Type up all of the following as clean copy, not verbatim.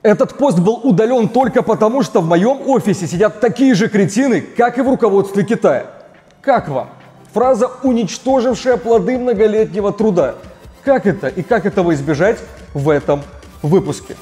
Этот пост был удален только потому, что в моем офисе сидят такие же кретины, как и в руководстве Китая. Как вам? Фраза, уничтожившая плоды многолетнего труда. Как это и как этого избежать в этом выпуске?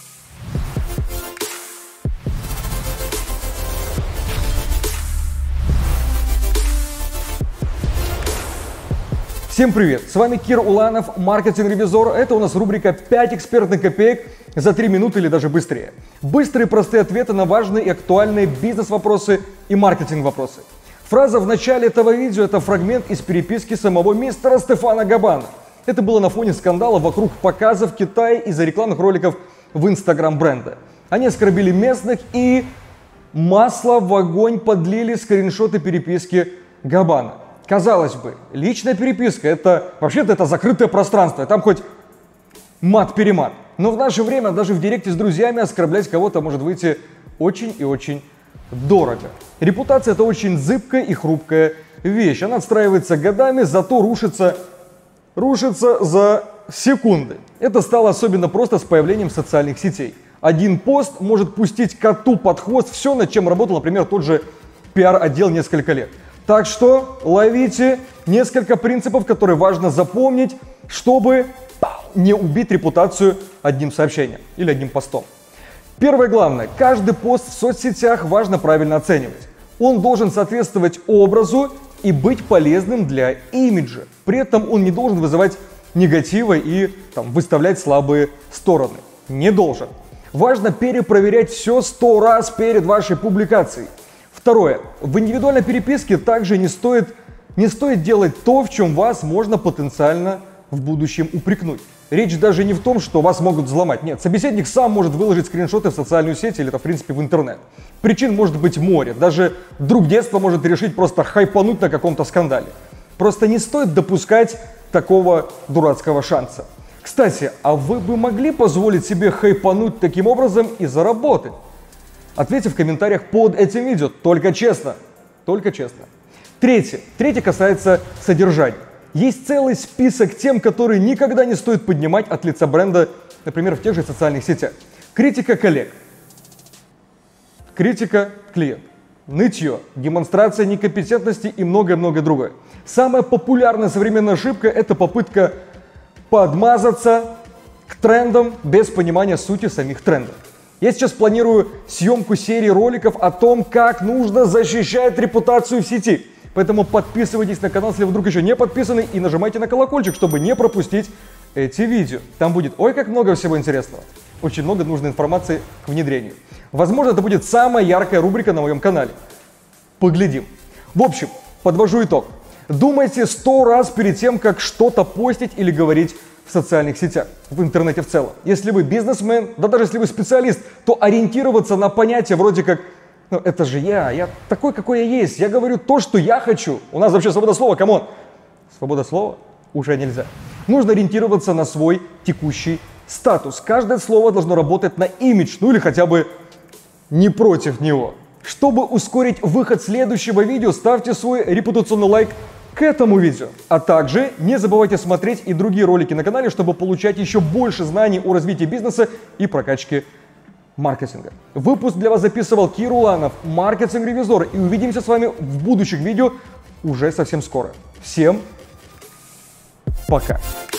Всем привет! С вами Кир Уланов, маркетинг-ревизор. Это у нас рубрика «5 экспертных копеек за 3 минуты или даже быстрее». Быстрые простые ответы на важные и актуальные бизнес-вопросы и маркетинг-вопросы. Фраза в начале этого видео – это фрагмент из переписки самого мистера Стефана Габбана. Это было на фоне скандала вокруг показов в Китае из-за рекламных роликов в Instagram бренда. Они оскорбили местных и масло в огонь подлили скриншоты переписки Габбана. Казалось бы, личная переписка – вообще-то это закрытое пространство, там хоть мат-перемат. Но в наше время даже в директе с друзьями оскорблять кого-то может выйти очень и очень дорого. Репутация – это очень зыбкая и хрупкая вещь. Она отстраивается годами, зато рушится за секунды. Это стало особенно просто с появлением социальных сетей. Один пост может пустить коту под хвост все, над чем работал, например, тот же пиар-отдел несколько лет. Так что ловите несколько принципов, которые важно запомнить, чтобы не убить репутацию одним сообщением или одним постом. Первое главное, каждый пост в соцсетях важно правильно оценивать. Он должен соответствовать образу и быть полезным для имиджа. При этом он не должен вызывать негатива и выставлять слабые стороны. Не должен. Важно перепроверять все 100 раз перед вашей публикацией. Второе. В индивидуальной переписке также не стоит делать то, в чем вас можно потенциально в будущем упрекнуть. Речь даже не в том, что вас могут взломать. Нет, собеседник сам может выложить скриншоты в социальную сеть или, в принципе, в интернет. Причин может быть море. Даже друг детства может решить просто хайпануть на каком-то скандале. Просто не стоит допускать такого дурацкого шанса. Кстати, а вы бы могли позволить себе хайпануть таким образом и заработать? Ответьте в комментариях под этим видео. Только честно. Только честно. Третье касается содержания. Есть целый список тем, которые никогда не стоит поднимать от лица бренда, например, в тех же социальных сетях. Критика коллег. Критика клиента. Нытье. Демонстрация некомпетентности и многое-многое другое. Самая популярная современная ошибка – это попытка подмазаться к трендам без понимания сути самих трендов. Я сейчас планирую съемку серии роликов о том, как нужно защищать репутацию в сети. Поэтому подписывайтесь на канал, если вы вдруг еще не подписаны, и нажимайте на колокольчик, чтобы не пропустить эти видео. Там будет ой как много всего интересного. Очень много нужной информации к внедрению. Возможно, это будет самая яркая рубрика на моем канале. Поглядим. В общем, подвожу итог. Думайте 100 раз перед тем, как что-то постить или говорить в социальных сетях, в интернете в целом. Если вы бизнесмен, да даже если вы специалист, то ориентироваться на понятия вроде как это же я такой, какой я есть, я говорю то, что я хочу. У нас вообще свобода слова, камон. Свобода слова уже нельзя. Нужно ориентироваться на свой текущий статус. Каждое слово должно работать на имидж, или хотя бы не против него. Чтобы ускорить выход следующего видео, ставьте свой репутационный лайк к этому видео. А также не забывайте смотреть и другие ролики на канале, чтобы получать еще больше знаний о развитии бизнеса и прокачке маркетинга. Выпуск для вас записывал Кир Уланов, маркетинг-ревизор. И увидимся с вами в будущих видео уже совсем скоро. Всем пока!